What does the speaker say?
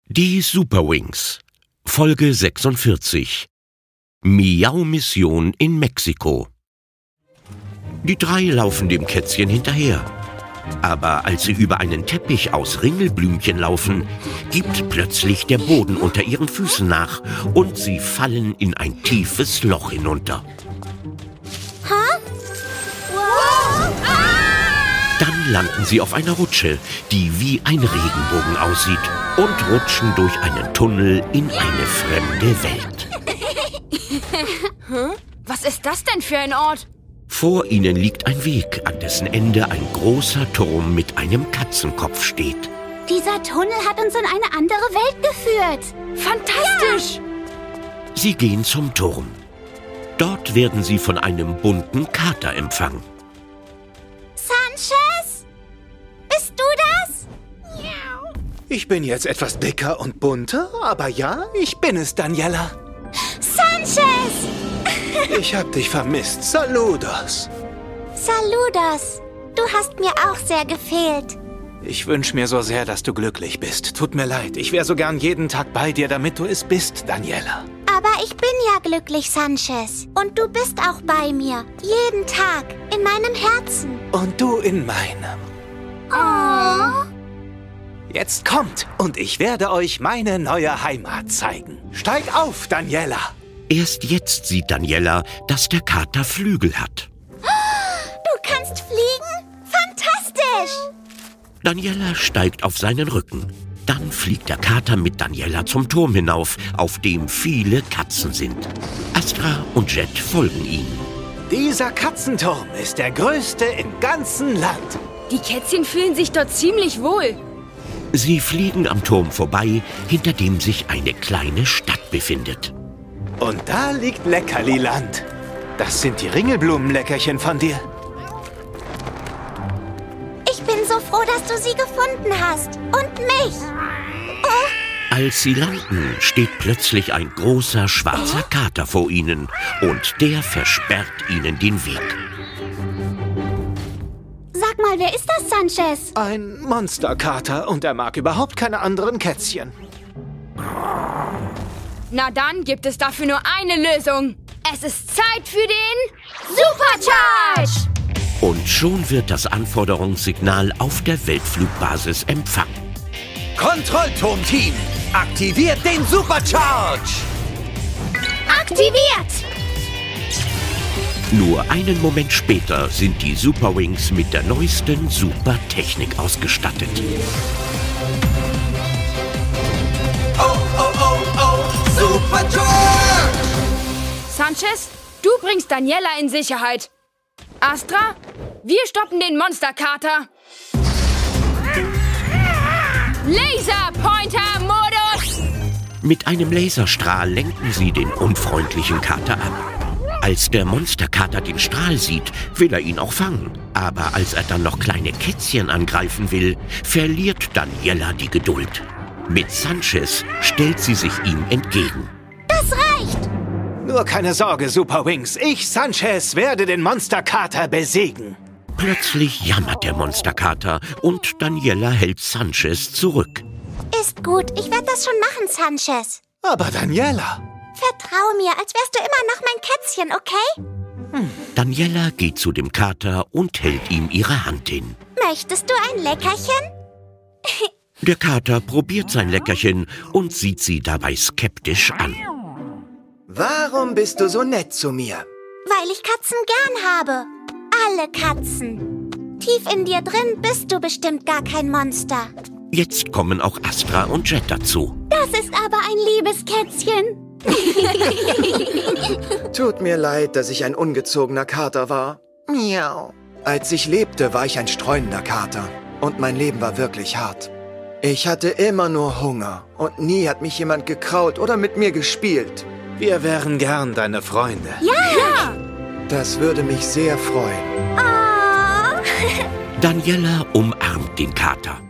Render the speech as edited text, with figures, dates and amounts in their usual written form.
Die Superwings, Folge 46. Miau-Mission in Mexiko. Die drei laufen dem Kätzchen hinterher. Aber als sie über einen Teppich aus Ringelblümchen laufen, gibt plötzlich der Boden unter ihren Füßen nach und sie fallen in ein tiefes Loch hinunter. Wow! Dann landen sie auf einer Rutsche, die wie ein Regenbogen aussieht, und rutschen durch einen Tunnel in eine fremde Welt. Was ist das denn für ein Ort? Vor ihnen liegt ein Weg, an dessen Ende ein großer Turm mit einem Katzenkopf steht. Dieser Tunnel hat uns in eine andere Welt geführt. Fantastisch! Ja. Sie gehen zum Turm. Dort werden sie von einem bunten Kater empfangen. Sanchez? Bist du das? Ich bin jetzt etwas dicker und bunter, aber ja, ich bin es, Daniela. Sanchez! Ich hab dich vermisst. Saludos. Saludos. Du hast mir auch sehr gefehlt. Ich wünsche mir so sehr, dass du glücklich bist. Tut mir leid, ich wäre so gern jeden Tag bei dir, damit du es bist, Daniela. Aber ich bin ja glücklich, Sanchez. Und du bist auch bei mir. Jeden Tag. In meinem Herzen. Und du in meinem. Oh. Jetzt kommt und ich werde euch meine neue Heimat zeigen. Steig auf, Daniela. Erst jetzt sieht Daniela, dass der Kater Flügel hat. Du kannst fliegen? Fantastisch! Daniela steigt auf seinen Rücken. Dann fliegt der Kater mit Daniela zum Turm hinauf, auf dem viele Katzen sind. Astra und Jet folgen ihnen. Dieser Katzenturm ist der größte im ganzen Land. Die Kätzchen fühlen sich dort ziemlich wohl. Sie fliegen am Turm vorbei, hinter dem sich eine kleine Stadt befindet. Und da liegt Leckerliland. Das sind die Ringelblumenleckerchen von dir. Ich bin so froh, dass du sie gefunden hast. Und mich. Oh. Als sie landen, steht plötzlich ein großer schwarzer Kater vor ihnen und der versperrt ihnen den Weg. Sag mal, wer ist das, Sanchez? Ein Monsterkater und er mag überhaupt keine anderen Kätzchen. Na dann gibt es dafür nur eine Lösung. Es ist Zeit für den Supercharge! Und schon wird das Anforderungssignal auf der Weltflugbasis empfangen. Kontrollturmteam, aktiviert den Supercharge! Aktiviert! Nur einen Moment später sind die Superwings mit der neuesten Supertechnik ausgestattet. Oh, oh, oh, oh, Supercharge! Sanchez, du bringst Daniela in Sicherheit. Astra, wir stoppen den Monsterkater. Laserpointer-Modus! Mit einem Laserstrahl lenken sie den unfreundlichen Kater ab. Als der Monsterkater den Strahl sieht, will er ihn auch fangen. Aber als er dann noch kleine Kätzchen angreifen will, verliert Daniela die Geduld. Mit Sanchez stellt sie sich ihm entgegen. Das reicht! Nur keine Sorge, Superwings. Ich, Sanchez, werde den Monsterkater besiegen. Plötzlich jammert der Monsterkater und Daniela hält Sanchez zurück. Ist gut, ich werde das schon machen, Sanchez. Aber Daniela... Vertrau mir, als wärst du immer noch mein Kätzchen, okay? Daniela geht zu dem Kater und hält ihm ihre Hand hin. Möchtest du ein Leckerchen? Der Kater probiert sein Leckerchen und sieht sie dabei skeptisch an. Warum bist du so nett zu mir? Weil ich Katzen gern habe. Alle Katzen. Tief in dir drin bist du bestimmt gar kein Monster. Jetzt kommen auch Astra und Jet dazu. Das ist aber ein liebes Kätzchen. Tut mir leid, dass ich ein ungezogener Kater war. Miau. Als ich lebte, war ich ein streunender Kater. Und mein Leben war wirklich hart. Ich hatte immer nur Hunger. Und nie hat mich jemand gekraut oder mit mir gespielt. Wir wären gern deine Freunde. Ja! Das würde mich sehr freuen. Oh. Daniela umarmt den Kater.